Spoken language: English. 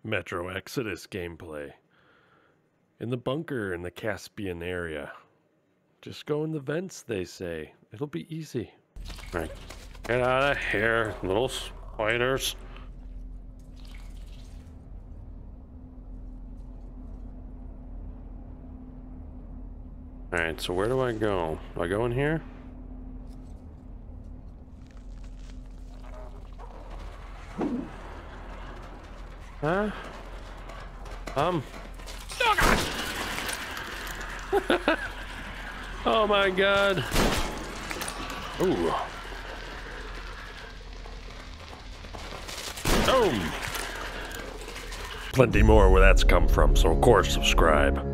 Metro Exodus gameplay. In the bunker in the Caspian area. Just go in the vents, they say. It'll be easy. Right. Get out of here, little spiders. Alright, so where do I go? Do I go in here? Huh? Oh god! Oh my god! Ooh. Boom! Plenty more where that's come from, so of course subscribe.